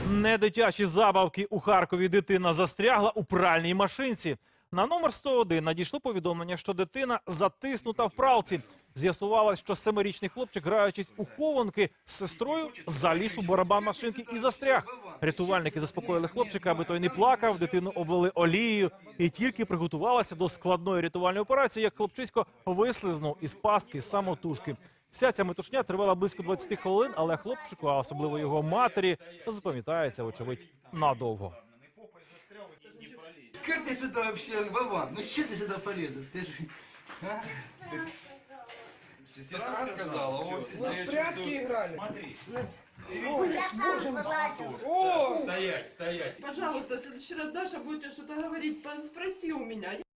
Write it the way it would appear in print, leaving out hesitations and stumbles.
Не дитячі забавки у Харкові. Дитина застрягла у пральній машинці. На номер 101 надійшло повідомлення, що дитина затиснута в пралці. З'ясувалось, що 7-річний хлопчик, граючись у хованки з сестрою, заліз у барабан машинки і застряг. Рятувальники заспокоїли хлопчика, аби той не плакав, дитину облили олією і тільки приготувалася до складної рятувальної операції, як хлопчисько вислизнув із пастки самотужки. Вся ця метушня тривала близько 20 хвилин, але хлопчику, а особливо його матері, запам'ятається, вочевидь, надовго. Как ты сюда вообще, Вован? Ну что ты сюда полезла, скажи? А? Сестра сказала, о, сестра, В прятки играли. Смотри. О! Стоять, стоять. Пожалуйста, в следующий раз Даша будет что-то говорить, спроси у меня.